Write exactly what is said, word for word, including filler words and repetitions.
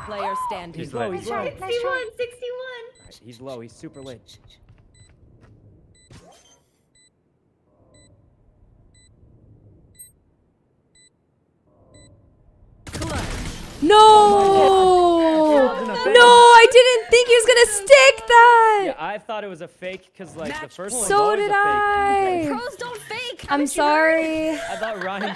player standing. He's low. He's low. sixty-one, sixty-one. He's low. He's super late. No! Oh no, I didn't think he was gonna stick that. Yeah, I thought it was a fake because like the first one was So always did a fake. I. Pros don't fake. I'm sorry. I thought Ryan